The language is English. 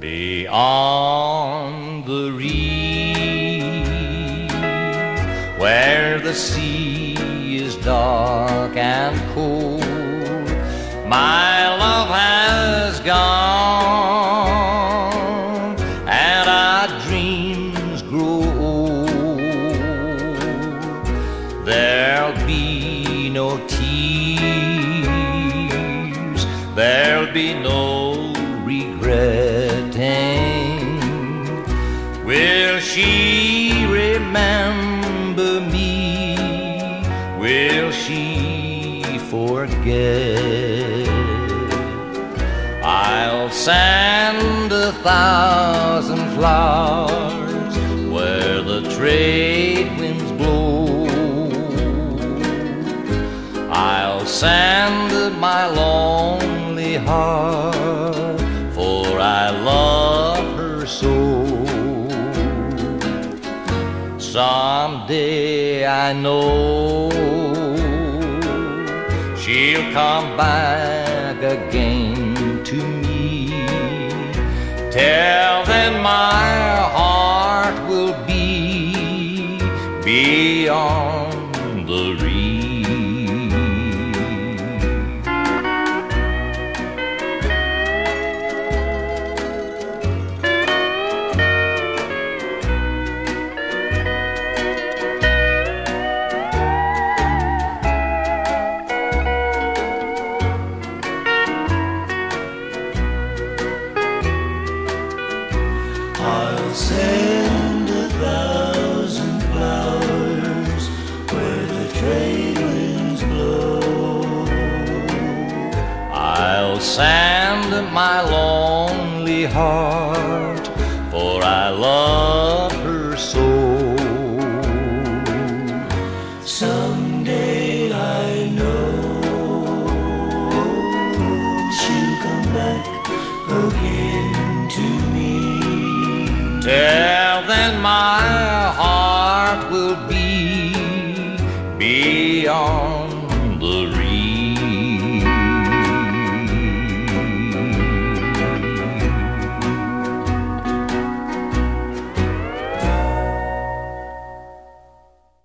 Beyond the reef, where the sea is dark and cold, my love has gone, and our dreams grow old. There'll be no tears, there'll be no regretting. Will she remember me? Will she forget? I'll send 1,000 flowers where the trade winds blow. I'll send my lonely heart, for I love her so. Someday I know she'll come back again to me. Till then my heart will be beyond the reef. I'll send 1,000 flowers where the trade winds blow. I'll send my lonely heart, for I love her so. Someday I know she'll come back again to me. Till then my